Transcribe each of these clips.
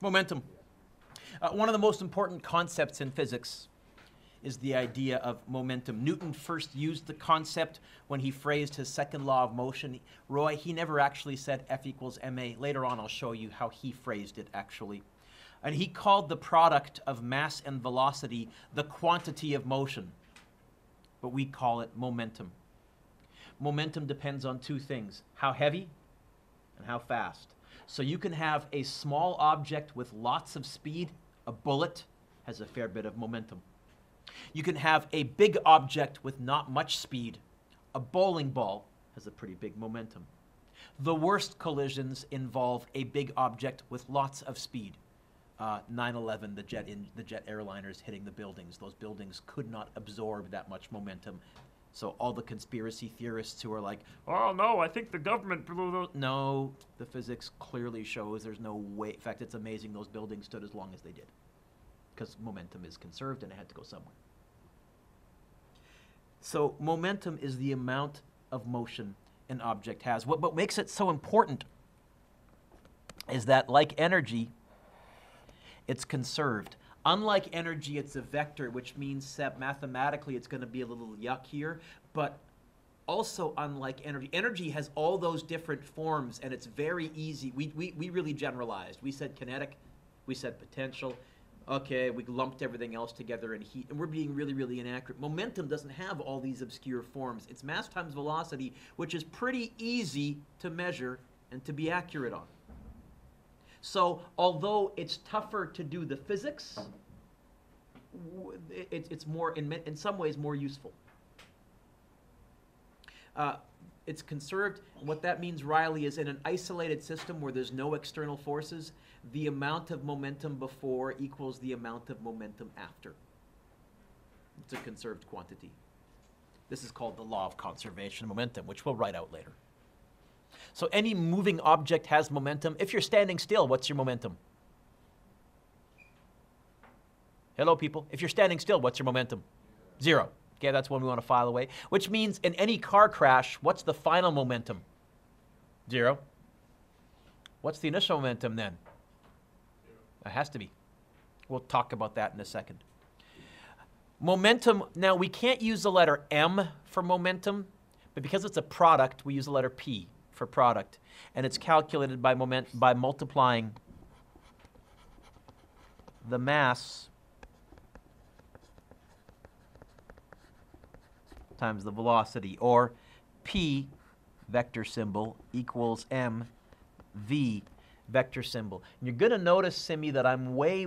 Momentum. One of the most important concepts in physics is the idea of momentum. Newton first used the concept when he phrased his second law of motion. Roy, he never actually said F equals ma. Later on, I'll show you how he phrased it, actually. And he called the product of mass and velocity the quantity of motion. But we call it momentum. Momentum depends on two things: how heavy and how fast. So you can have a small object with lots of speed. A bullet has a fair bit of momentum. You can have a big object with not much speed. A bowling ball has a pretty big momentum. The worst collisions involve a big object with lots of speed. 9/11, the jet airliners hitting the buildings. Those buildings could not absorb that much momentum. So all the conspiracy theorists who are like, oh no, I think the government blew those. No, the physics clearly shows there's no way. In fact, it's amazing those buildings stood as long as they did, because momentum is conserved and it had to go somewhere. So momentum is the amount of motion an object has. What makes it so important is that, like energy, it's conserved. Unlike energy, it's a vector, which means that mathematically it's going to be a little yuck here. But also, unlike energy, energy has all those different forms, and it's very easy. We really generalized. We said kinetic, we said potential. Okay, we lumped everything else together in heat, and we're being really, really inaccurate. Momentum doesn't have all these obscure forms. It's mass times velocity, which is pretty easy to measure and to be accurate on. So although it's tougher to do the physics, it's more, in some ways, more useful. It's conserved. And what that means, Riley, is in an isolated system where there's no external forces, the amount of momentum before equals the amount of momentum after. It's a conserved quantity. This is called the law of conservation of momentum, which we'll write out later. So any moving object has momentum. If you're standing still, what's your momentum? Hello, people. If you're standing still, what's your momentum? 0. Okay, that's one we want to file away. Which means in any car crash, what's the final momentum? 0. What's the initial momentum then? 0. It has to be. We'll talk about that in a second. Momentum, now we can't use the letter M for momentum, but because it's a product, we use the letter P for product. And it's calculated by multiplying the mass times the velocity, or P vector symbol equals M V vector symbol. And you're going to notice, Simi, that I'm way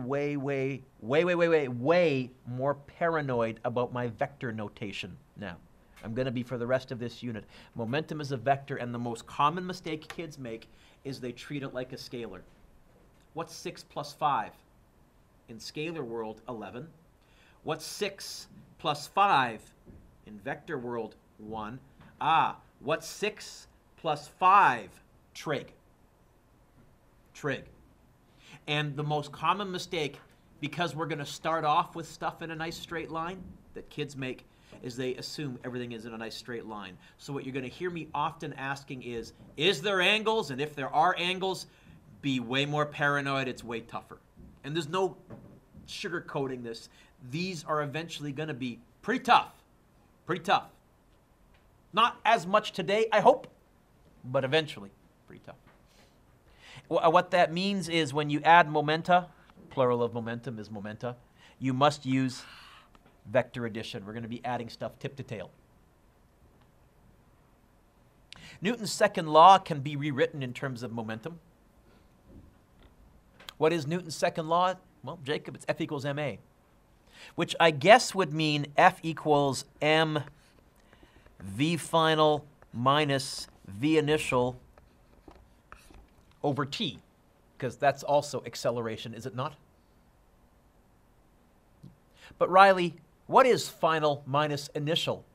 more paranoid about my vector notation now. I'm going to be for the rest of this unit. Momentum is a vector, and the most common mistake kids make is they treat it like a scalar. What's 6 plus 5? In scalar world, 11. What's 6 plus 5? In vector world, 1. What's 6 plus 5? Trig. Trig. And the most common mistake, because we're going to start off with stuff in a nice straight line that kids make, is they assume everything is in a nice straight line. So what you're going to hear me often asking is there angles? And if there are angles, be way more paranoid. It's way tougher. And there's no sugarcoating this. These are eventually going to be pretty tough. Pretty tough. Not as much today, I hope, but eventually pretty tough. What that means is when you add momenta, plural of momentum is momenta, you must use vector addition. We're going to be adding stuff tip to tail. Newton's second law can be rewritten in terms of momentum. What is Newton's second law? Well, Jacob, it's F equals ma, which I guess would mean F equals m v final minus v initial over t, because that's also acceleration, is it not? But Riley, what is final minus initial?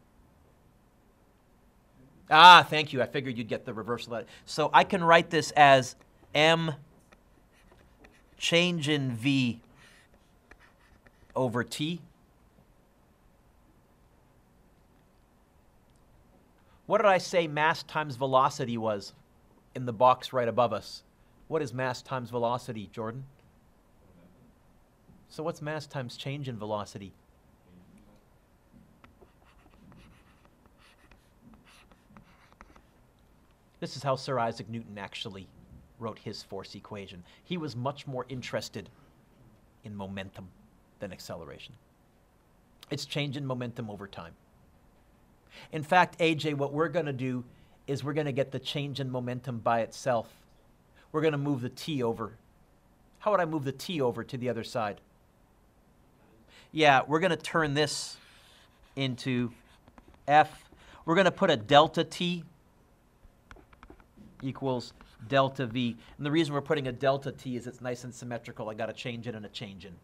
Thank you. I figured you'd get the reversal of that. So I can write this as m change in v over t. What did I say mass times velocity was in the box right above us? What is mass times velocity, Jordan? So what's mass times change in velocity? This is how Sir Isaac Newton actually wrote his force equation. He was much more interested in momentum than acceleration. It's change in momentum over time. In fact, AJ, what we're going to do is we're going to get the change in momentum by itself. We're going to move the t over. How would I move the t over to the other side? Yeah, we're going to turn this into F. We're going to put a delta t equals delta v. And the reason we're putting a delta t is it's nice and symmetrical. I got a change in and a change in.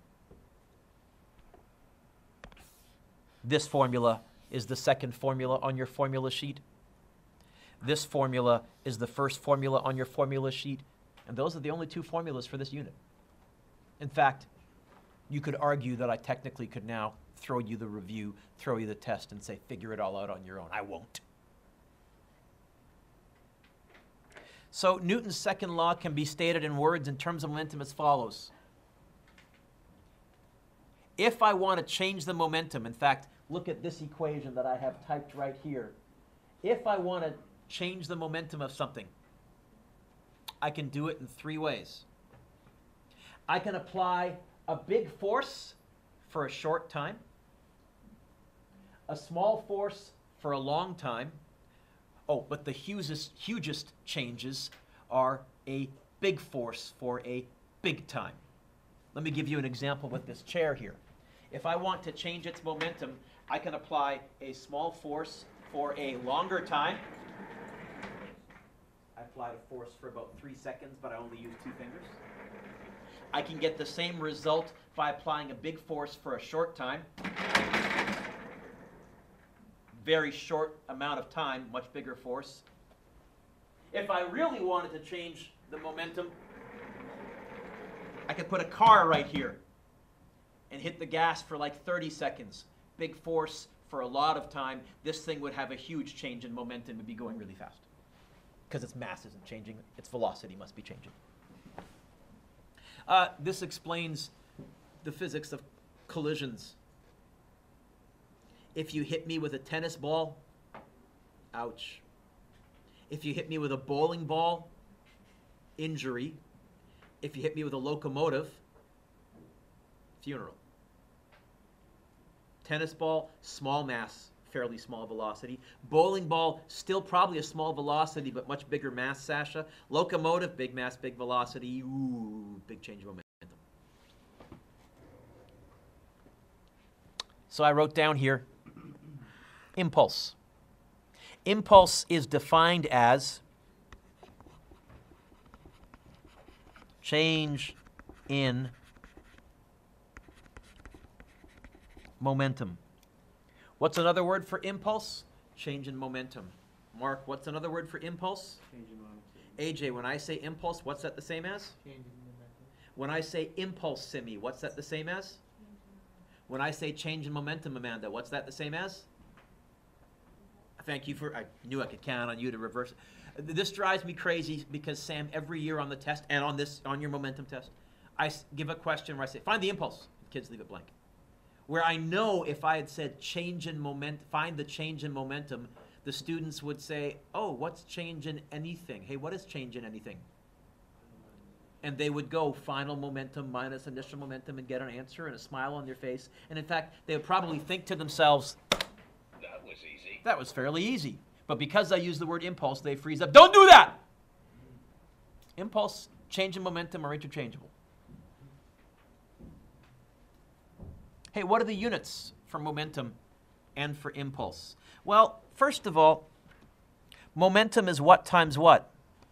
This formula is the second formula on your formula sheet. This formula is the first formula on your formula sheet. And those are the only two formulas for this unit. In fact, you could argue that I technically could now throw you the review, throw you the test, and say, figure it all out on your own. I won't. So Newton's second law can be stated in words in terms of momentum as follows. If I want to change the momentum, in fact, look at this equation that I have typed right here. If I want to change the momentum of something, I can do it in three ways. I can apply a big force for a short time, a small force for a long time. Oh, but the hugest changes are a big force for a big time. Let me give you an example with this chair here. If I want to change its momentum, I can apply a small force for a longer time. I applied a force for about 3 seconds, but I only used 2 fingers. I can get the same result by applying a big force for a short time. Very short amount of time, much bigger force. If I really wanted to change the momentum, I could put a car right here and hit the gas for like 30 seconds. Big force for a lot of time. This thing would have a huge change in momentum. It would be going really fast because its mass isn't changing. Its velocity must be changing. This explains the physics of collisions. If you hit me with a tennis ball, ouch. If you hit me with a bowling ball, injury. If you hit me with a locomotive, funeral. Tennis ball, small mass, fairly small velocity. Bowling ball, still probably a small velocity, but much bigger mass, Sasha. Locomotive, big mass, big velocity. Ooh, big change of momentum. So I wrote down here, impulse. Impulse is defined as change in momentum. What's another word for impulse? Change in momentum. Mark, what's another word for impulse? Change in momentum. AJ, when I say impulse, what's that the same as? Change in momentum. When I say impulse, Simi, what's that the same as? When I say change in momentum, Amanda, what's that the same as? Thank you for, I knew I could count on you to reverse it. This drives me crazy because, Sam, every year on the test and on your momentum test, I give a question where I say, find the impulse. Kids leave it blank. Where I know if I had said change in find the change in momentum, the students would say, oh, what's change in anything? Hey, what is change in anything? And they would go final momentum minus initial momentum and get an answer and a smile on their face. And in fact, they would probably think to themselves, that was easy. That was fairly easy. But because I use the word impulse, they freeze up. Don't do that! Impulse, change in momentum are interchangeable. Hey, what are the units for momentum and for impulse? Well, first of all, momentum is what times what?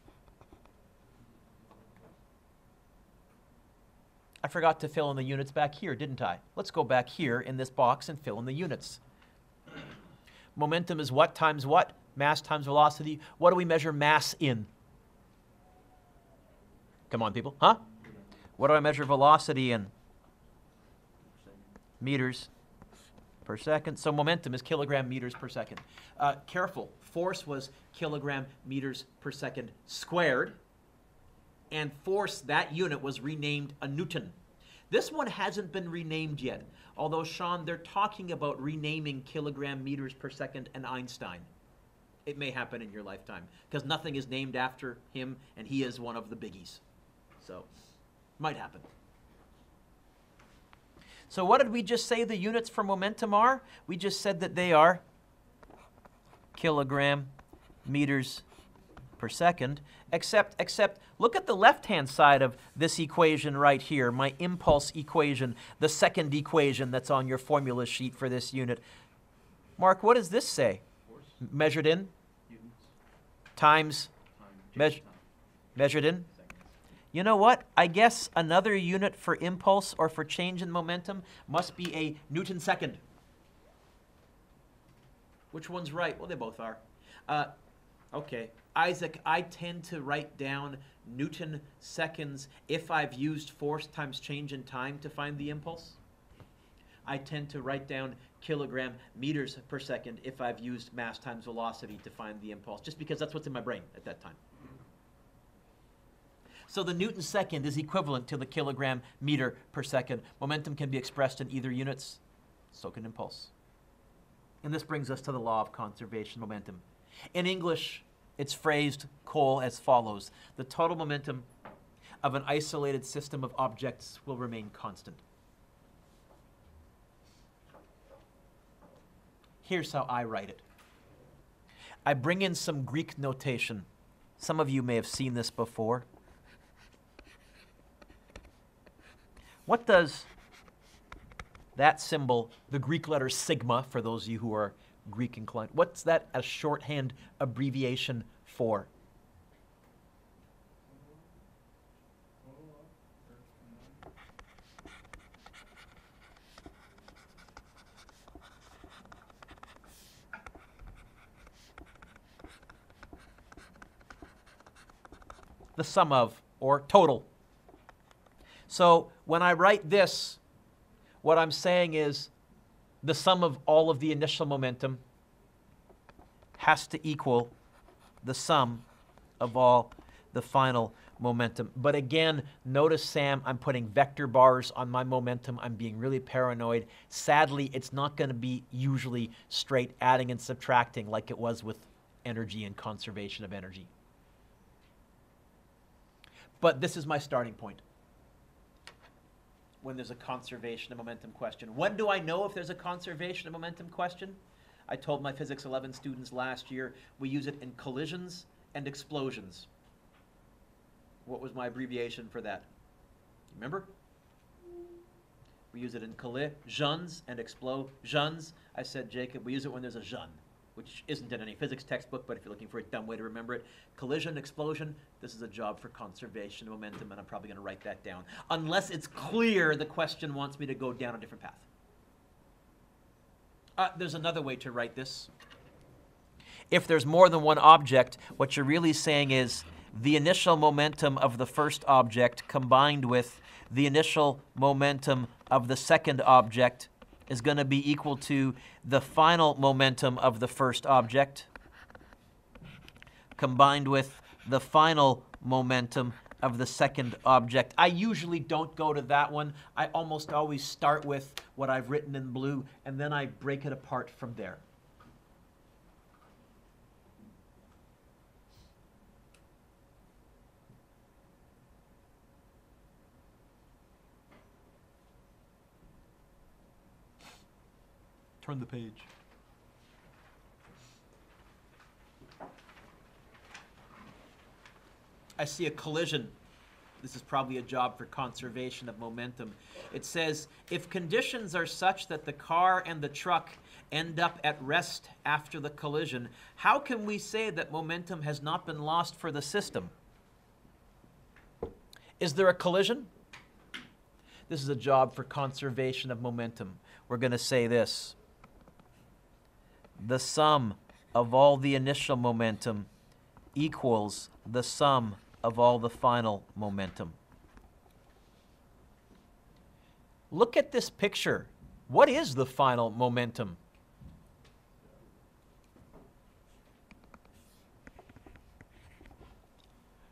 I forgot to fill in the units back here, didn't I? Let's go back here in this box and fill in the units. Momentum is what times what? Mass times velocity. What do we measure mass in? Come on, people. Huh? What do I measure velocity in? Meters per second. So momentum is kilogram meters per second. Careful. Force was kilogram meters per second squared. and force, that unit was renamed a Newton. This one hasn't been renamed yet, although, Sean, they're talking about renaming kilogram meters per second and Einstein. It may happen in your lifetime, because nothing is named after him, and he is one of the biggies. So, might happen. So what did we just say the units for momentum are? We just said that they are kilogram meters per second, except look at the left-hand side of this equation right here, my impulse equation, the second equation that's on your formula sheet for this unit. Mark, what does this say? Measured in? Times? Measured in? You know what? I guess another unit for impulse or for change in momentum must be a Newton second. Which one's right? Well, they both are. Okay. Isaac, I tend to write down Newton seconds if I've used force times change in time to find the impulse. I tend to write down kilogram meters per second if I've used mass times velocity to find the impulse, just because that's what's in my brain at that time. So the Newton second is equivalent to the kilogram meter per second. Momentum can be expressed in either units, so can impulse. And this brings us to the law of conservation momentum. In English, it's phrased, Cole, as follows. The total momentum of an isolated system of objects will remain constant. Here's how I write it. I bring in some Greek notation. Some of you may have seen this before. What does that symbol, the Greek letter sigma, for those of you who are Greek inclined, what's that a shorthand abbreviation for? The sum of, or total. So when I write this, what I'm saying is the sum of all of the initial momentum has to equal the sum of all the final momentum. But again, notice, Sam, I'm putting vector bars on my momentum. I'm being really paranoid. Sadly, it's not going to be usually straight adding and subtracting like it was with energy and conservation of energy. But this is my starting point when there's a conservation of momentum question. When do I know if there's a conservation of momentum question? I told my Physics 11 students last year we use it in collisions and explosions. What was my abbreviation for that? Remember? We use it in collisions and explosions. I said, Jacob, we use it when there's a jeune, which isn't in any physics textbook, but if you're looking for a dumb way to remember it, collision, explosion, this is a job for conservation of momentum, and I'm probably going to write that down. Unless it's clear the question wants me to go down a different path. There's another way to write this. If there's more than one object, what you're really saying is the initial momentum of the first object combined with the initial momentum of the second object is going to be equal to the final momentum of the first object combined with the final momentum of the second object. I usually don't go to that one. I almost always start with what I've written in blue, and then I break it apart from there. Turn the page. I see a collision. This is probably a job for conservation of momentum. It says, if conditions are such that the car and the truck end up at rest after the collision, how can we say that momentum has not been lost for the system? Is there a collision? This is a job for conservation of momentum. We're going to say this. The sum of all the initial momentum equals the sum of all the final momentum. Look at this picture. What is the final momentum?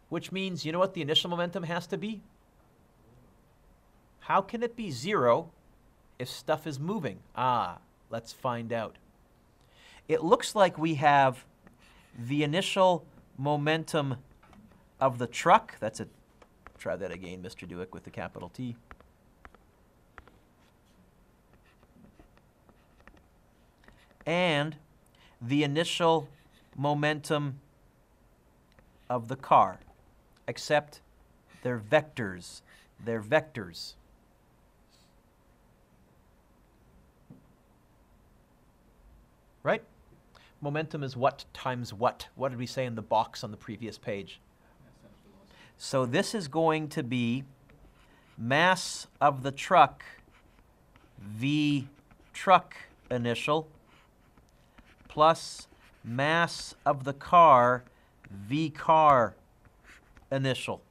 which means, you know what the initial momentum has to be? How can it be 0 if stuff is moving? Let's find out. It looks like we have the initial momentum of the truck. That's it. Try that again, Mr. Dewick, with the capital T. And the initial momentum of the car, except they're vectors. They're vectors. Right? Momentum is what times what? What did we say in the box on the previous page? So this is going to be mass of the truck, V truck initial, plus mass of the car, V car initial.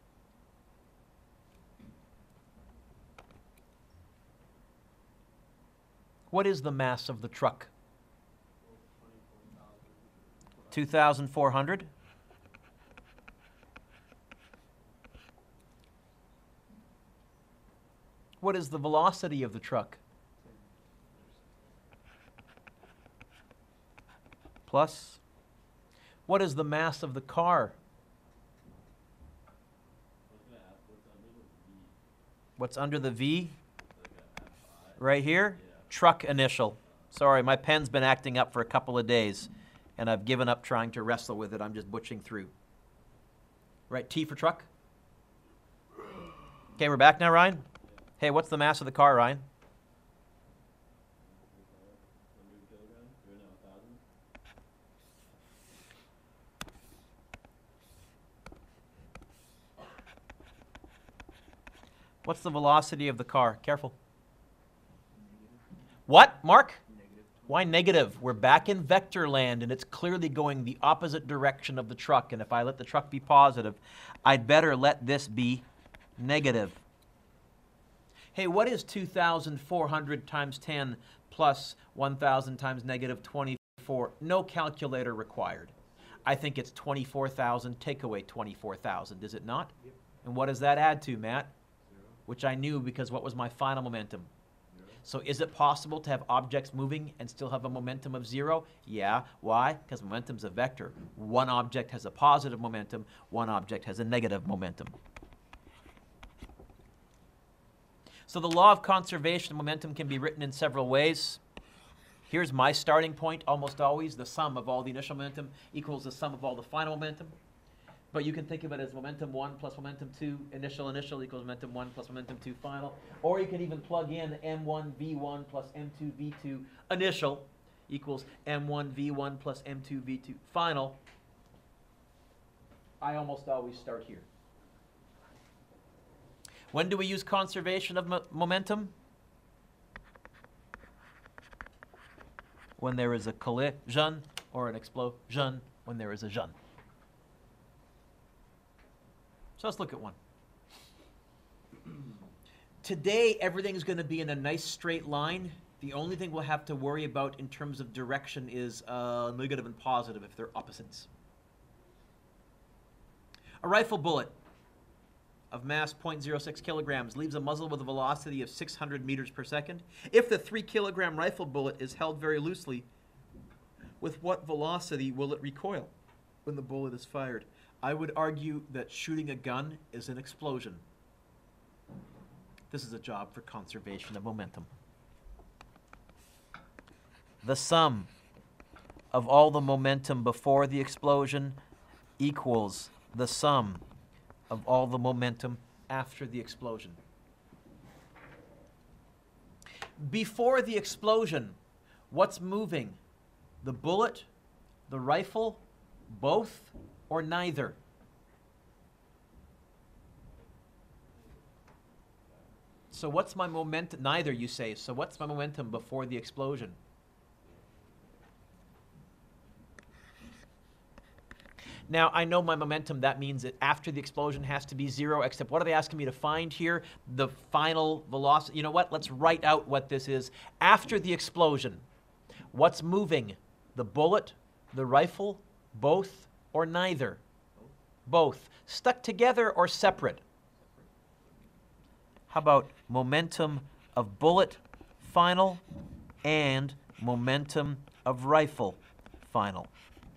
What is the mass of the truck? 2,400. What is the velocity of the truck? Plus, what is the mass of the car? What's under the V? Right here? Truck initial. Sorry, my pen's been acting up for a couple of days, and I've given up trying to wrestle with it. I'm just butching through. Right, T for truck? Okay, we're back now, Ryan? Hey, what's the mass of the car, Ryan? What's the velocity of the car? Careful. What, Mark? Negative. Why negative? We're back in vector land, and it's clearly going the opposite direction of the truck. And if I let the truck be positive, I'd better let this be negative. Hey, what is 2,400 times 10 plus 1,000 times negative 24? No calculator required. I think it's 24,000. Take away 24,000, is it not? Yep. And what does that add to, Matt? 0. Which I knew because what was my final momentum? 0. So is it possible to have objects moving and still have a momentum of 0? Yeah. Why? Because momentum's a vector. One object has a positive momentum, one object has a negative momentum. So the law of conservation of momentum can be written in several ways. Here's my starting point almost always. The sum of all the initial momentum equals the sum of all the final momentum. But you can think of it as momentum 1 plus momentum 2 initial equals momentum 1 plus momentum 2 final. Or you can even plug in m1 v1 plus m2 v2 initial equals m1 v1 plus m2 v2 final. I almost always start here. When do we use conservation of momentum? When there is a collision or an explosion, when there is a jeune. So let's look at one. Today, everything's going to be in a nice straight line. The only thing we'll have to worry about in terms of direction is negative and positive if they're opposites. A rifle bullet of mass 0.06 kilograms leaves a muzzle with a velocity of 600 meters per second. If the 3-kilogram rifle bullet is held very loosely, with what velocity will it recoil when the bullet is fired? I would argue that shooting a gun is an explosion. This is a job for conservation of momentum. The sum of all the momentum before the explosion equals the sum of all the momentum after the explosion. Before the explosion, what's moving? The bullet, the rifle, both, or neither? So what's my momentum? Neither, you say. So what's my momentum before the explosion? Now, I know my momentum, that means that after the explosion has to be 0, except what are they asking me to find here? The final velocity. You know what? Let's write out what this is. After the explosion, what's moving? The bullet, the rifle, both, or neither? Both. Stuck together or separate? How about momentum of bullet final and momentum of rifle final?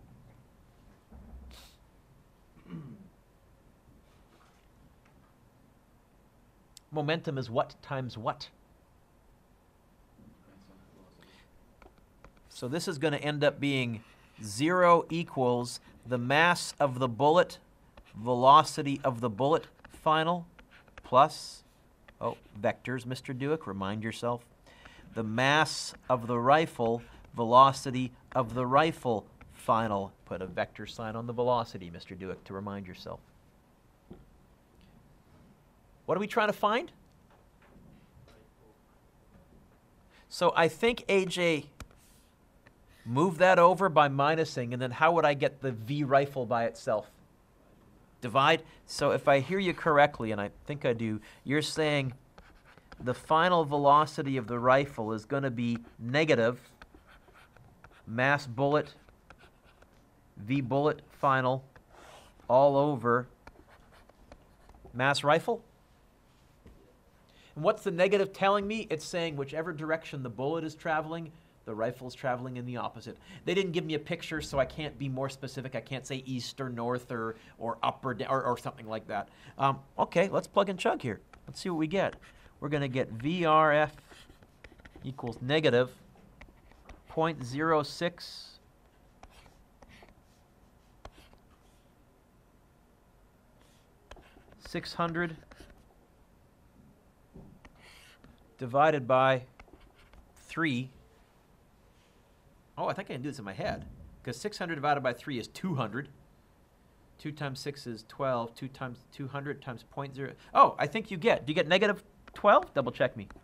Momentum is what times what? So this is going to end up being 0 equals the mass of the bullet, velocity of the bullet final, plus, vectors, Mr. Dewick, remind yourself, the mass of the rifle, velocity of the rifle final. Put a vector sign on the velocity, Mr. Dewick, to remind yourself. What are we trying to find? So I think, AJ, move that over by minusing, and then how would I get the V rifle by itself? Divide? So if I hear you correctly, and I think I do, you're saying the final velocity of the rifle is going to be negative mass bullet, V bullet final, all over mass rifle? And what's the negative telling me? It's saying whichever direction the bullet is traveling, the rifle's traveling in the opposite. They didn't give me a picture, so I can't be more specific. I can't say east or north or up or down or something like that. Okay, let's plug and chug here. Let's see what we get. We're going to get VRF equals negative 0.06 600 divided by 3. Oh, I think I can do this in my head. Because 600 divided by 3 is 200. 2 times 6 is 12. 2 times 200 times 0.0. Oh, I think you get. Do you get negative 12? Double check me.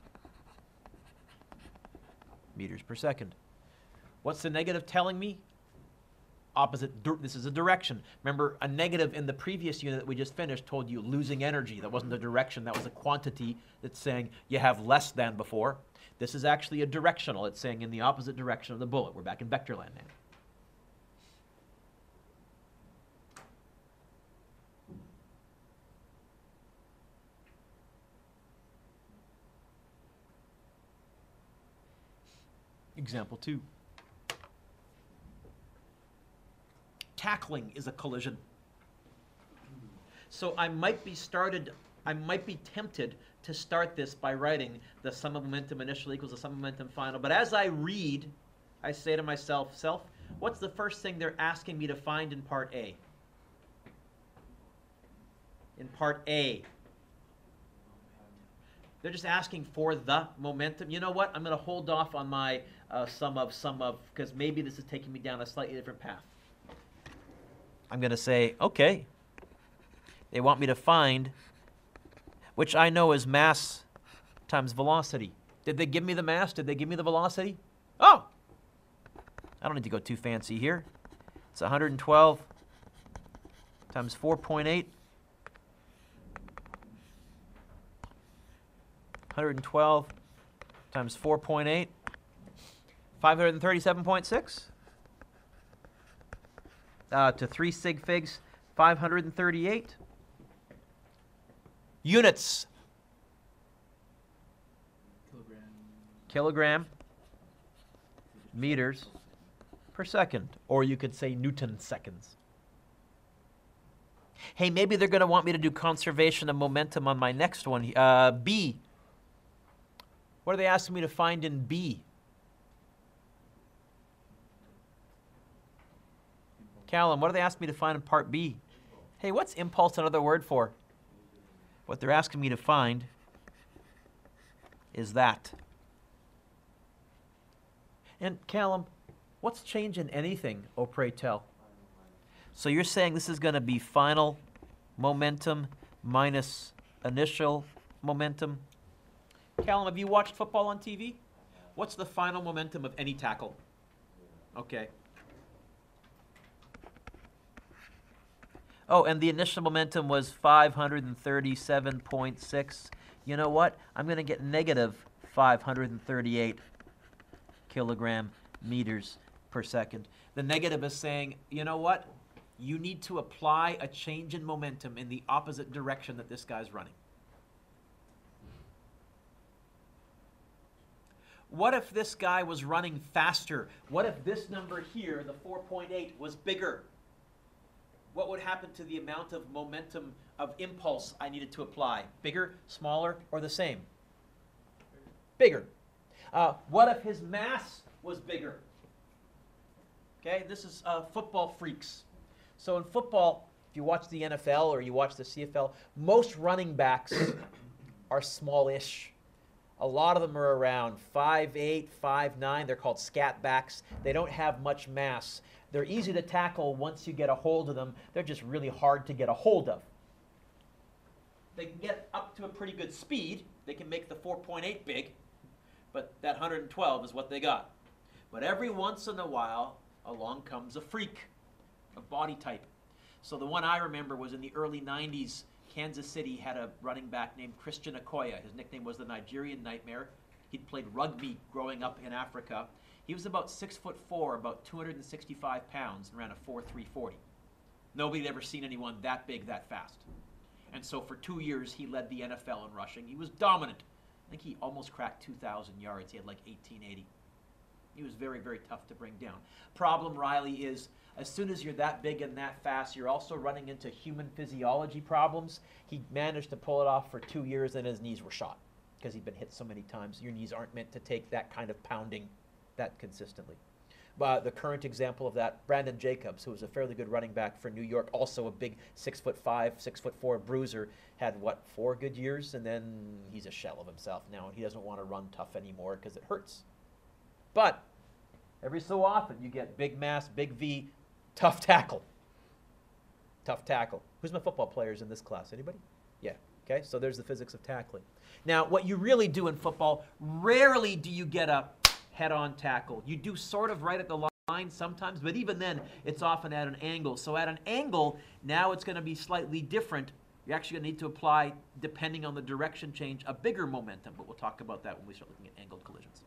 Meters per second. What's the negative telling me? Opposite. This is a direction. Remember, a negative in the previous unit that we just finished told you losing energy. That wasn't a direction. That was a quantity that's saying you have less than before. This is actually a directional. It's saying in the opposite direction of the bullet. We're back in vector land now. Example 2. Tackling is a collision. So I might be tempted to start this by writing the sum of momentum initial equals the sum of momentum final. But as I read, I say to myself, what's the first thing they're asking me to find in part A? In part A. They're just asking for the momentum. You know what? I'm going to hold off on my sum of, because maybe this is taking me down a slightly different path. I'm going to say, okay, they want me to find, which I know is mass times velocity. Did they give me the mass? Did they give me the velocity? Oh! I don't need to go too fancy here. It's 112 times 4.8. 112 times 4.8. 537.6. To 3 sig figs, 538. Units. Kilogram. Meters per second. Or you could say Newton seconds. Hey, maybe they're going to want me to do conservation of momentum on my next one. B. What are they asking me to find in B? Callum, what do they ask me to find in part B? Hey, what's impulse another word for? What they're asking me to find is that. And Callum, what's change in anything, oh pray tell? So you're saying this is going to be final momentum minus initial momentum? Callum, have you watched football on TV? What's the final momentum of any tackle? Okay. Oh, and the initial momentum was 537.6. You know what? I'm going to get negative 538 kilogram meters per second. The negative is saying, you know what? you need to apply a change in momentum in the opposite direction that this guy's running. What if this guy was running faster? What if this number here, the 4.8, was bigger? What would happen to the amount of momentum of impulse I needed to apply? Bigger, smaller, or the same? Bigger. What if his mass was bigger? Okay, this is football freaks. So in football, if you watch the NFL or you watch the CFL, most running backs are smallish. A lot of them are around 5'8", 5'9". They're called scat backs. They don't have much mass. They're easy to tackle once you get a hold of them. They're just really hard to get a hold of. They can get up to a pretty good speed. They can make the 4.8 big, but that 112 is what they got. But every once in a while, along comes a freak, a body type. So the one I remember was in the early 90s. Kansas City had a running back named Christian Okoye. His nickname was the Nigerian Nightmare. He'd played rugby growing up in Africa. He was about 6'4", about 265 pounds, and ran a 4.340. Nobody had ever seen anyone that big that fast. And so for 2 years, he led the NFL in rushing. He was dominant. I think he almost cracked 2,000 yards. He had like 1880. He was very, very tough to bring down. Problem, Riley, is as soon as you're that big and that fast, you're also running into human physiology problems. He managed to pull it off for 2 years, and his knees were shot because he'd been hit so many times. Your knees aren't meant to take that kind of pounding that consistently. The current example of that, Brandon Jacobs, who was a fairly good running back for New York, also a big 6'5", 6'4" bruiser, had, 4 good years, and then he's a shell of himself now, and he doesn't want to run tough anymore because it hurts. But every so often, you get big mass, big V, tough tackle. Tough tackle. Who's my football players in this class? Anybody? Yeah. Okay, so there's the physics of tackling. Now, what you really do in football, rarely do you get a head-on tackle. You do sort of right at the line sometimes, but even then, it's often at an angle. So at an angle, now it's going to be slightly different. You're actually going to need to apply, depending on the direction change, a bigger momentum, but we'll talk about that when we start looking at angled collisions.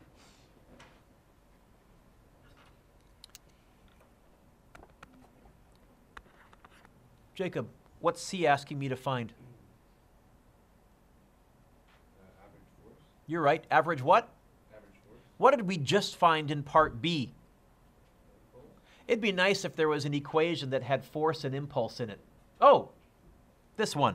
Jacob, what's C asking me to find? Average force. You're right. Average what? Average force. What did we just find in part B? It'd be nice if there was an equation that had force and impulse in it. Oh, this one.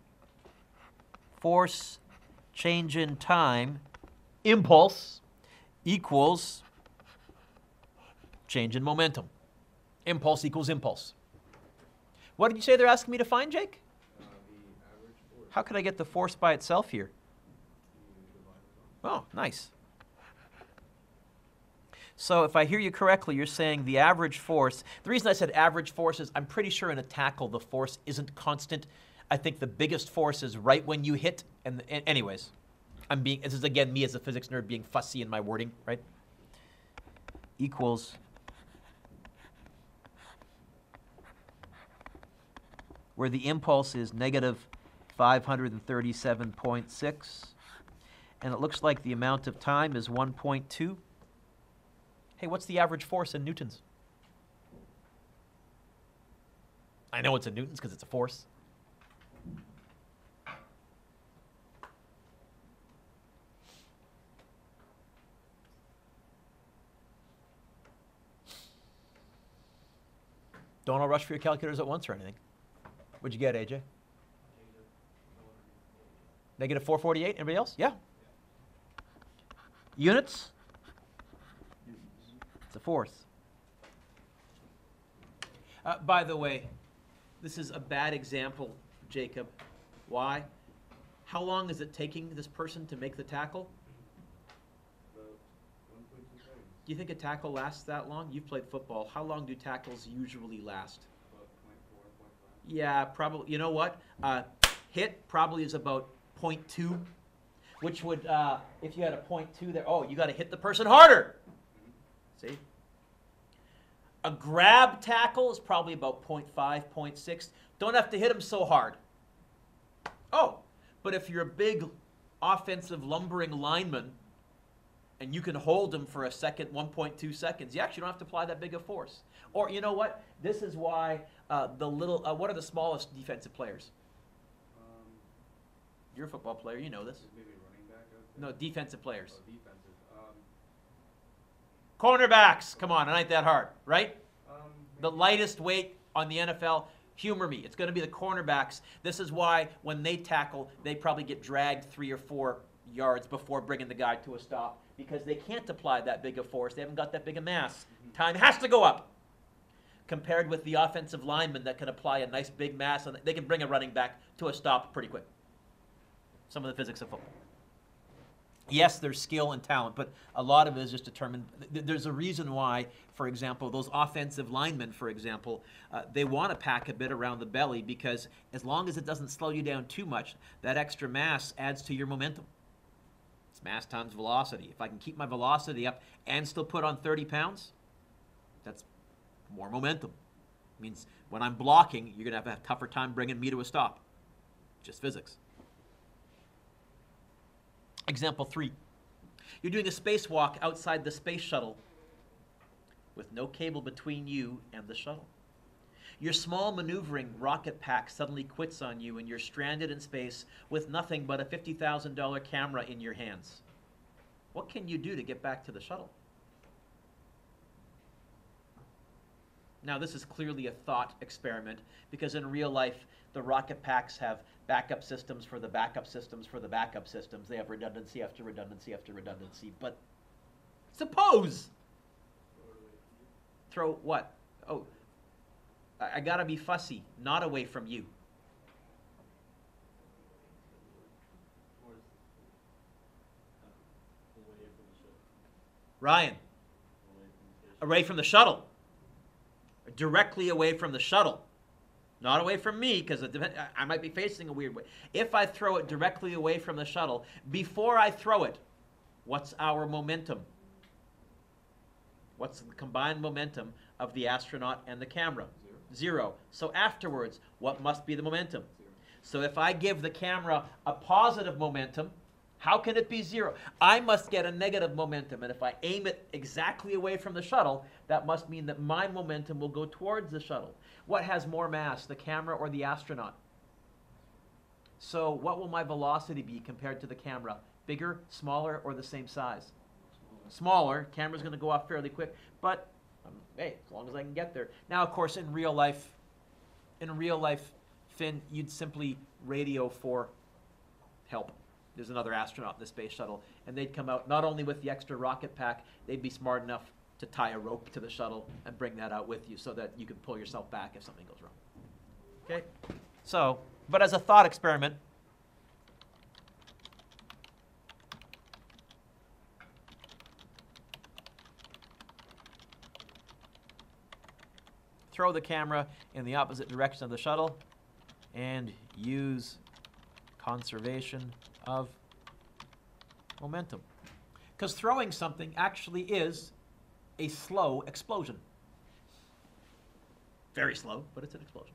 Force, change in time, impulse equals change in momentum. Impulse equals impulse. What did you say they're asking me to find, Jake? The average force. How could I get the force by itself here? You divide it Oh, nice. So if I hear you correctly, you're saying the average force. The reason I said average force is I'm pretty sure in a tackle the force isn't constant. I think the biggest force is right when you hit. And anyways, this is again me as a physics nerd being fussy in my wording, right? Equals where the impulse is negative 537.6, and it looks like the amount of time is 1.2. Hey, what's the average force in newtons? I know it's in newtons because it's a force. Don't all rush for your calculators at once or anything. What'd you get, AJ? Negative 448. Anybody else? Yeah. Units? It's a force. By the way, this is a bad example, Jacob. Why? How long is it taking this person to make the tackle? About 1.2 seconds. Do you think a tackle lasts that long? You've played football. How long do tackles usually last? About 0.4, 0.5. Yeah, probably. You know what? Hit probably is about 0.2, which would, if you had a 0.2 there, oh, you got to hit the person harder. See? A grab tackle is probably about 0.5, 0.6. Don't have to hit him so hard. Oh, but if you're a big offensive lumbering lineman, and you can hold them for a second, 1.2 seconds, you actually don't have to apply that big of force. Or you know what? This is why what are the smallest defensive players? You're a football player, you know this. Maybe running back. I would say. No, defensive players. Oh, defensive. Cornerbacks, come on, it ain't that hard, right? The Maybe- lightest weight on the NFL, humor me, it's going to be the cornerbacks. This is why when they tackle, they probably get dragged 3 or 4 yards before bringing the guy to a stop because they can't apply that big of force. They haven't got that big a mass. Time has to go up compared with the offensive lineman that can apply a nice big mass and they can bring a running back to a stop pretty quick. Some of the physics of football. Yes, there's skill and talent, but a lot of it is just determined. There's a reason why, for example, those offensive linemen, for example, they want to pack a bit around the belly because as long as it doesn't slow you down too much, that extra mass adds to your momentum. It's mass times velocity. If I can keep my velocity up and still put on 30 pounds, that's more momentum. It means when I'm blocking, you're going to have a tougher time bringing me to a stop. Just physics. Example 3. You're doing a spacewalk outside the space shuttle with no cable between you and the shuttle. Your small maneuvering rocket pack suddenly quits on you and you're stranded in space with nothing but a $50,000 camera in your hands. What can you do to get back to the shuttle? Now, this is clearly a thought experiment because in real life, the rocket packs have backup systems for the backup systems for the backup systems. They have redundancy after redundancy after redundancy. But suppose, throw what? Oh, I gotta be fussy, not away from you. Ryan, away from the shuttle. Directly away from the shuttle. Not away from me, because I might be facing a weird way. If I throw it directly away from the shuttle, before I throw it, what's our momentum? What's the combined momentum of the astronaut and the camera? Zero. So afterwards, what must be the momentum? So if I give the camera a positive momentum, how can it be 0? I must get a negative momentum, and if I aim it exactly away from the shuttle, that must mean that my momentum will go towards the shuttle. What has more mass, the camera or the astronaut? So what will my velocity be compared to the camera? Bigger, smaller, or the same size? Smaller. Camera's going to go off fairly quick, but hey, as long as I can get there. Now, of course, in real life, Finn, you'd simply radio for help. There's another astronaut in the space shuttle, and they'd come out not only with the extra rocket pack, they'd be smart enough to tie a rope to the shuttle and bring that out with you so that you can pull yourself back if something goes wrong. Okay? So, but as a thought experiment, throw the camera in the opposite direction of the shuttle and use conservation of momentum. Because throwing something actually is a slow explosion. Very slow, but it's an explosion.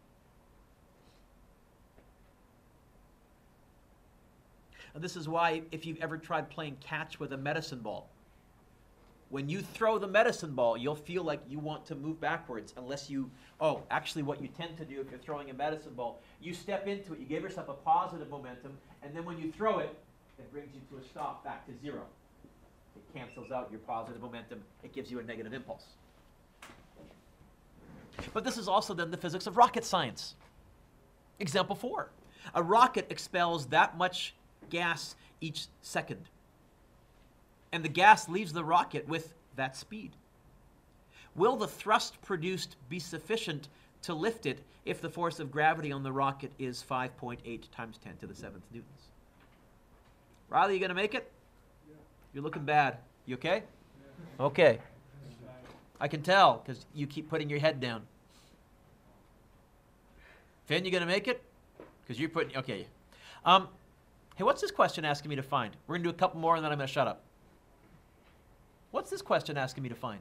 And this is why if you've ever tried playing catch with a medicine ball, when you throw the medicine ball, you'll feel like you want to move backwards unless you, actually what you tend to do if you're throwing a medicine ball, you step into it, you give yourself a positive momentum, and then when you throw it, it brings you to a stop, back to 0. It cancels out your positive momentum. It gives you a negative impulse. But this is also then the physics of rocket science. Example 4. A rocket expels that much gas each second. And the gas leaves the rocket with that speed. Will the thrust produced be sufficient to lift it if the force of gravity on the rocket is 5.8 times 10 to the 7th newtons? Riley, you going to make it? Yeah. You're looking bad. You okay? Yeah. Okay. I can tell because you keep putting your head down. Finn, you going to make it? Because you're putting, okay. Hey, what's this question asking me to find? We're going to do a couple more and then I'm going to shut up. What's this question asking me to find?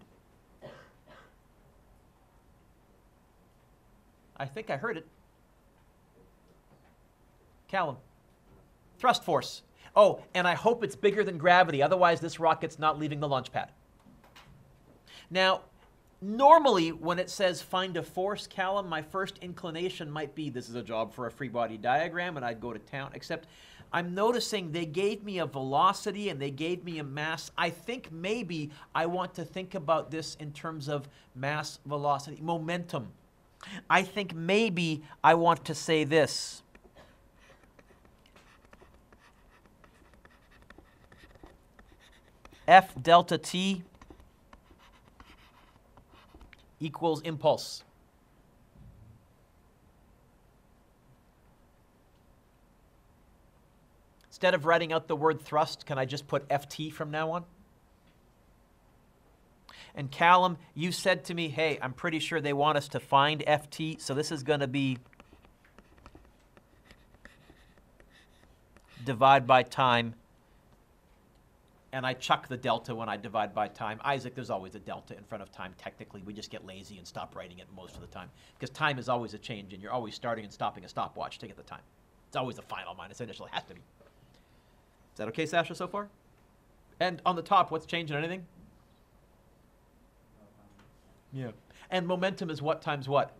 I think I heard it. Callum. Thrust force. Oh, and I hope it's bigger than gravity. Otherwise, this rocket's not leaving the launch pad. Now, normally, when it says find a force, Callum, my first inclination might be this is a job for a free body diagram, and I'd go to town, except I'm noticing they gave me a velocity and they gave me a mass. I think maybe I want to think about this in terms of mass, velocity, momentum. I think maybe I want to say this. F delta t equals impulse. Instead of writing out the word thrust, can I just put Ft from now on? And Callum, you said to me, hey, I'm pretty sure they want us to find Ft, so this is going to be divide by time. And I chuck the delta when I divide by time. Isaac, there's always a delta in front of time. Technically, we just get lazy and stop writing it most of the time. Because time is always a change, and you're always starting and stopping a stopwatch to get the time. It's always the final minus initial. It has to be. Is that okay, Sasha, so far? And on the top, what's changing? Anything? Yeah. And momentum is what times what?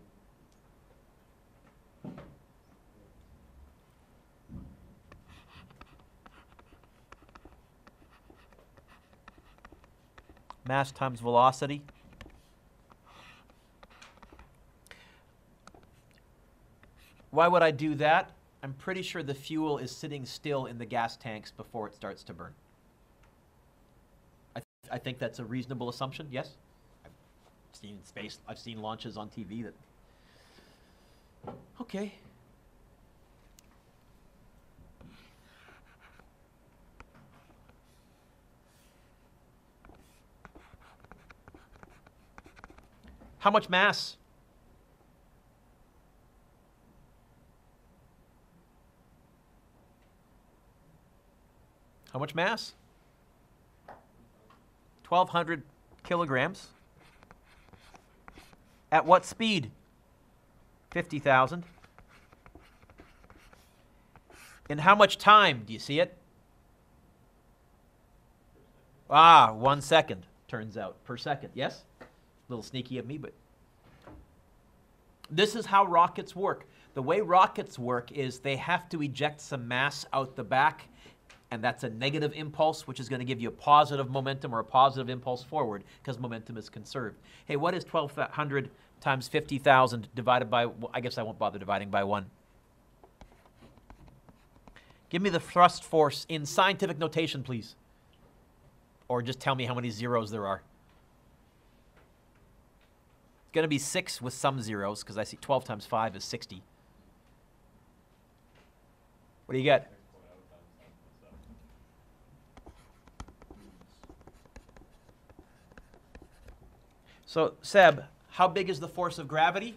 Mass times velocity. Why would I do that? I'm pretty sure the fuel is sitting still in the gas tanks before it starts to burn. I think that's a reasonable assumption, yes? I've seen launches on TV that... Okay. How much mass? How much mass? 1,200 kilograms. At what speed? 50,000. In how much time? Do you see it? 1 second, turns out, per second. Yes? A little sneaky of me, but this is how rockets work. The way rockets work is they have to eject some mass out the back, and that's a negative impulse, which is going to give you a positive momentum or a positive impulse forward because momentum is conserved. Hey, what is 1,200 times 50,000 divided by, I guess I won't bother dividing by 1. Give me the thrust force in scientific notation, please. Or just tell me how many zeros there are. It's going to be 6 with some zeros because I see 12 times 5 is 60. What do you get? So, Seb, how big is the force of gravity?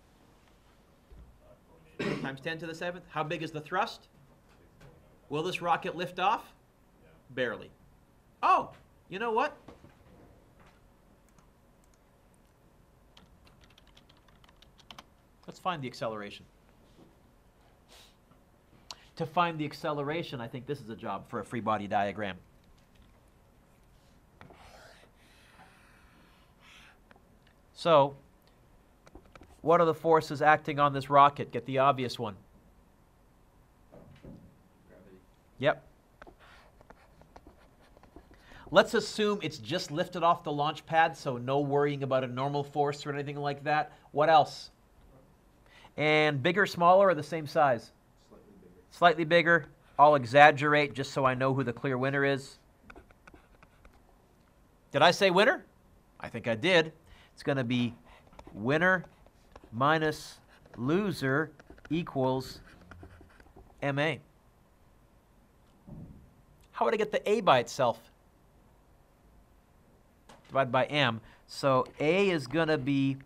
Times 10 to the 7th. How big is the thrust? Will this rocket lift off? Barely. Oh, you know what? Let's find the acceleration. To find the acceleration, I think this is a job for a free body diagram. So, what are the forces acting on this rocket? Get the obvious one. Gravity. Yep. Let's assume it's just lifted off the launch pad, so no worrying about a normal force or anything like that. What else? And bigger, smaller, or the same size? Slightly bigger. Slightly bigger. I'll exaggerate just so I know who the clear winner is. Did I say winner? I think I did. It's going to be winner minus loser equals MA. How would I get the A by itself? Divided by M. So A is going to be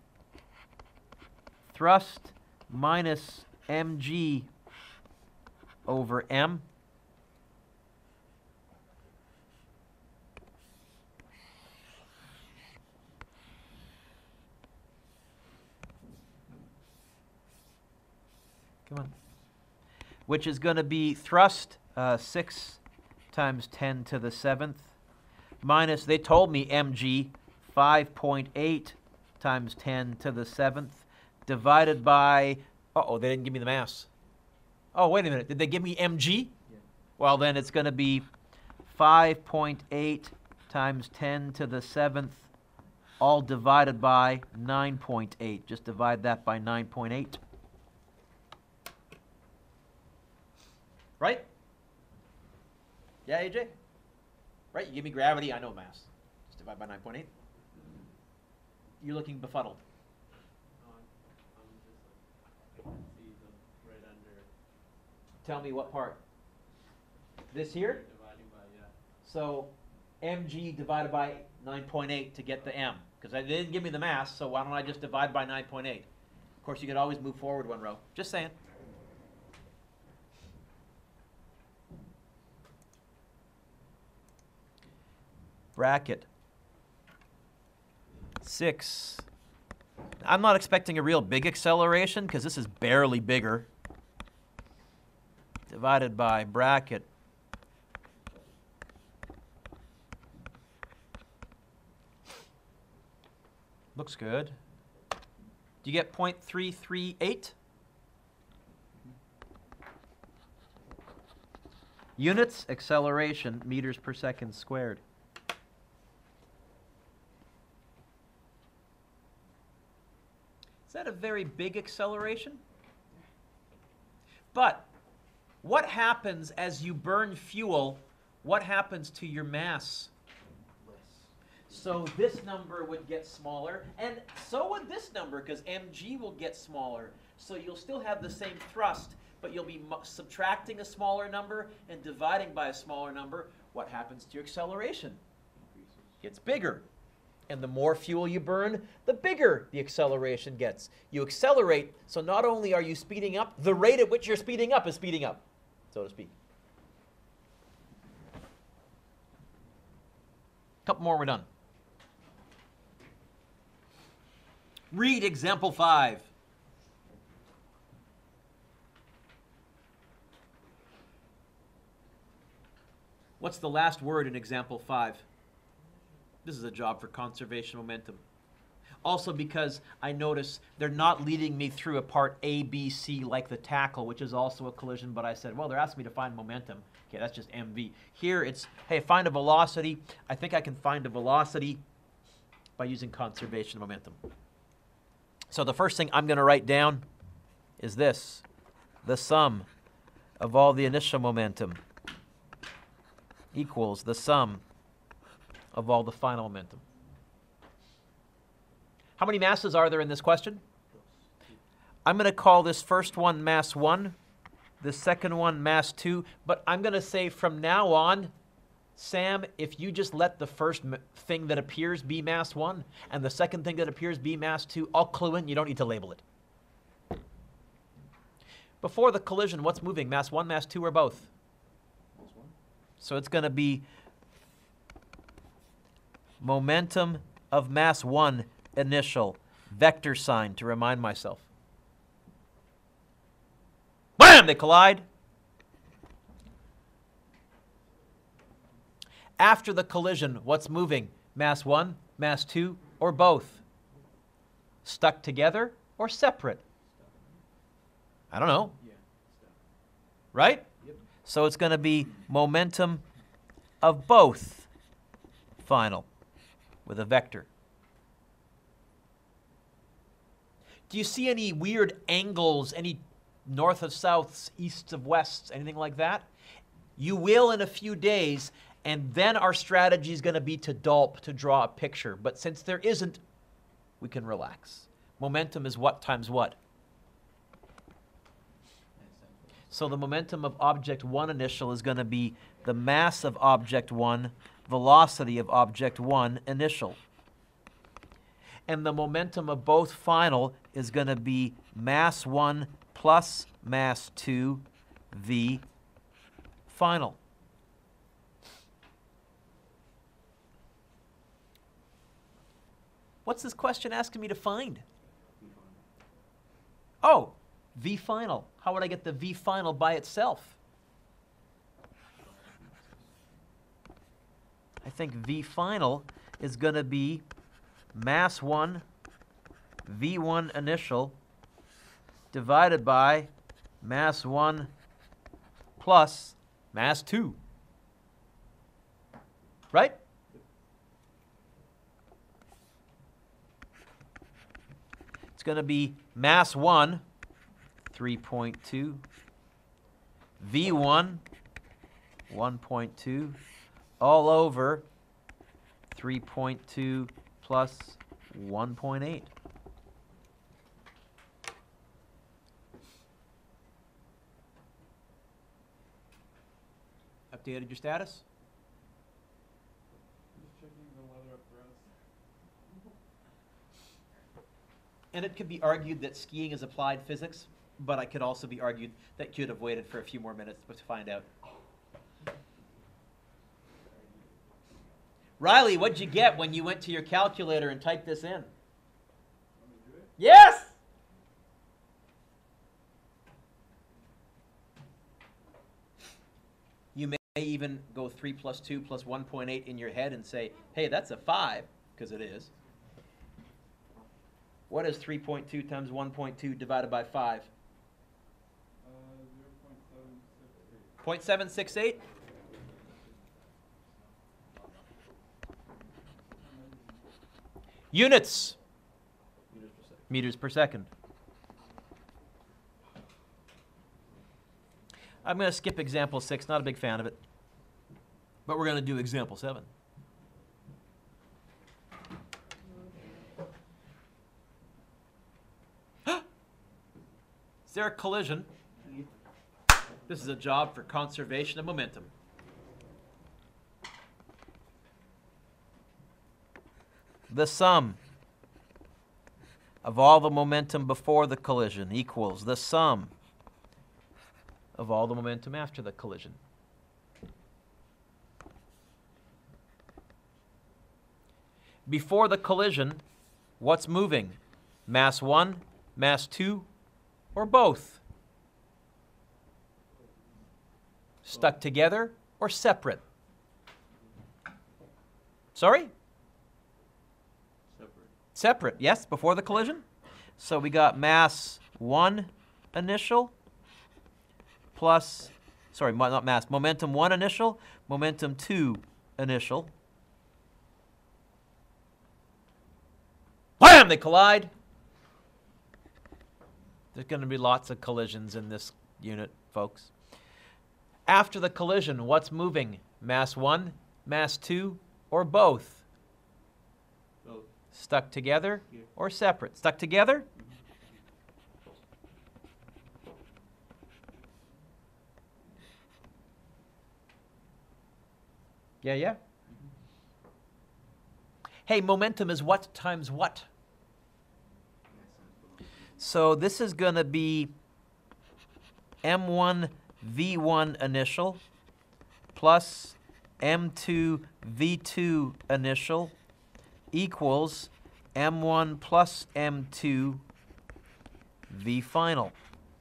thrust minus mg over m. Come on. Which is going to be thrust 6 times 10 to the 7th minus, they told me mg, 5.8 times 10 to the 7th divided by, uh-oh, they didn't give me the mass. Oh, wait a minute, did they give me mg? Yeah. Well, then it's going to be 5.8 times 10 to the 7th, all divided by 9.8. Just divide that by 9.8. Right? Yeah, AJ? Right, you give me gravity, I know mass. Just divide by 9.8. You're looking befuddled. No, I'm just like, I can see the right under Tell me what part. This here? dividing by, yeah. So mg divided by 9.8 to get the m. Because they didn't give me the mass, so why don't I just divide by 9.8? Of course, you could always move forward one row. Just saying. Bracket 6. I'm not expecting a real big acceleration because this is barely bigger. Divided by bracket. Looks good. Do you get 0.338? Units, acceleration, meters per second squared. Is that a very big acceleration? But what happens as you burn fuel? What happens to your mass? So this number would get smaller, and so would this number, because mg will get smaller. So you'll still have the same thrust, but you'll be subtracting a smaller number and dividing by a smaller number. What happens to your acceleration? It's bigger. And the more fuel you burn, the bigger the acceleration gets. You accelerate, so not only are you speeding up, the rate at which you're speeding up is speeding up, so to speak. Couple more, we're done. Read example 5. What's the last word in example 5? This is a job for conservation momentum. Also because I notice they're not leading me through a part A, B, C like the tackle, which is also a collision, but I said, well, they're asking me to find momentum. Okay, that's just MV. Here it's, hey, find a velocity. I think I can find a velocity by using conservation momentum. So the first thing I'm going to write down is this: the sum of all the initial momentum equals the sum of all the final momentum. How many masses are there in this question? I'm going to call this first one mass 1, the second one mass 2, but I'm going to say from now on, Sam, if you just let the first thing that appears be mass 1 and the second thing that appears be mass 2, I'll clue in, you don't need to label it. Before the collision, what's moving? Mass 1, mass 2, or both? Mass 1. So it's going to be momentum of mass 1 initial, vector sign to remind myself. Bam! They collide. After the collision, what's moving? Mass 1, mass 2, or both? Stuck together or separate? I don't know. Yeah, stuff. Right? Yep. So it's going to be momentum of both final with a vector. Do you see any weird angles, any north of souths, easts of wests, anything like that? You will in a few days, and then our strategy is going to be to DALP, to draw a picture. But since there isn't, we can relax. Momentum is what times what? So the momentum of object 1 initial is going to be the mass of object 1, velocity of object 1 initial. And the momentum of both final is going to be mass 1 plus mass 2 v final. What's this question asking me to find? Oh, v final. How would I get the v final by itself? I think V final is going to be mass 1, V1 initial, divided by mass 1 plus mass 2. Right? It's going to be mass 1, 3.2, V1, 1.2, all over 3.2 plus 1.8. Updated your status? Just checking the weather up for us. And it could be argued that skiing is applied physics, but it could also be argued that you'd have waited for a few more minutes to find out. Riley, what'd you get when you went to your calculator and typed this in? Want me to do it? Yes! You may even go 3 plus 2 plus 1.8 in your head and say, hey, that's a 5, because it is. What is 3.2 times 1.2 divided by 5? 0.768. Units. Meters per second. I'm going to skip example 6. Not a big fan of it. But we're going to do example 7. Is there a collision? This is a job for conservation of momentum. The sum of all the momentum before the collision equals the sum of all the momentum after the collision. Before the collision, what's moving? Mass 1, mass 2, or both? Stuck together or separate? Sorry? Separate, yes, before the collision. So we got mass 1 initial plus, sorry, not mass, momentum 1 initial, momentum 2 initial. Bam! They collide. There's going to be lots of collisions in this unit, folks. After the collision, what's moving? Mass 1, mass 2, or both? Both. Stuck together Yeah. or separate? Stuck together? Yeah, yeah. Hey, momentum is what times what? So this is going to be M1 V1 initial plus M2 V2 initial equals M1 plus M2 V final.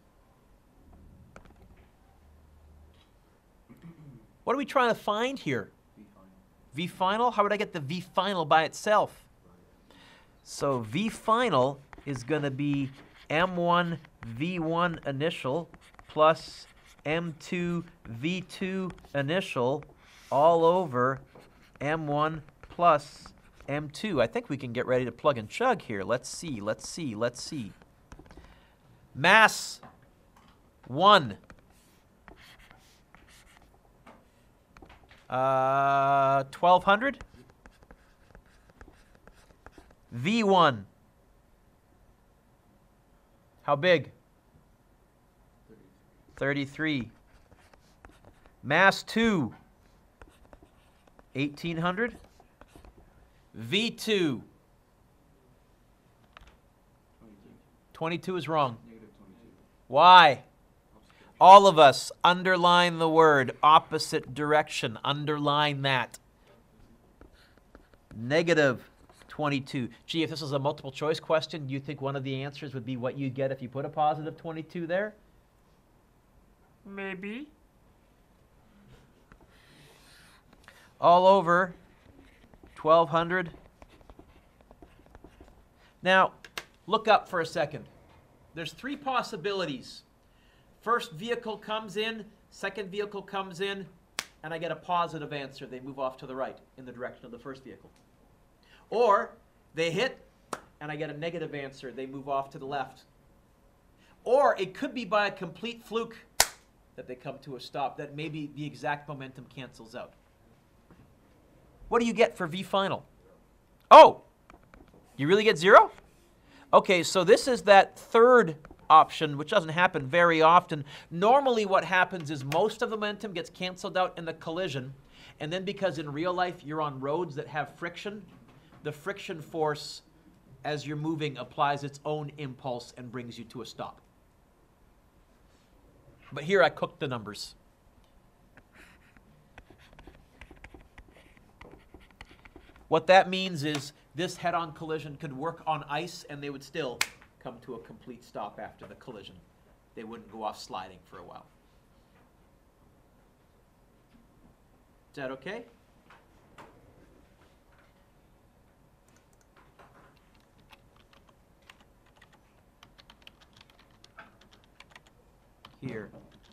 What are we trying to find here? V final? How would I get the V final by itself? So V final is going to be M1 V1 initial plus M2 V2 initial all over M1 plus M2. I think we can get ready to plug and chug here. Let's see, let's see, let's see. Mass 1. 1200. V1. How big? 33. Mass 2. 1800. V2. 22 is wrong. Why? All of us, underline the word opposite direction. Underline that. Negative 22. Gee, if this was a multiple choice question, do you think one of the answers would be what you'd get if you put a positive 22 there? Maybe. All over 1,200. Now, look up for a second. There's three possibilities. First vehicle comes in, second vehicle comes in, and I get a positive answer. They move off to the right in the direction of the first vehicle. Or they hit, and I get a negative answer. They move off to the left. Or it could be by a complete fluke that they come to a stop, that maybe the exact momentum cancels out. What do you get for V final? Oh, you really get 0? Okay, so this is that third option, which doesn't happen very often. Normally what happens is most of the momentum gets canceled out in the collision, and then because in real life you're on roads that have friction, the friction force as you're moving applies its own impulse and brings you to a stop. But here I cooked the numbers. What that means is this head-on collision could work on ice and they would still come to a complete stop after the collision. They wouldn't go off sliding for a while. Is that okay? Here.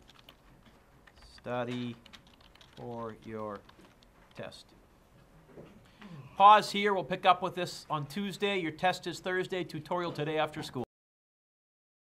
Study for your test. Pause here. We'll pick up with this on Tuesday. Your test is Thursday. Tutorial today after school.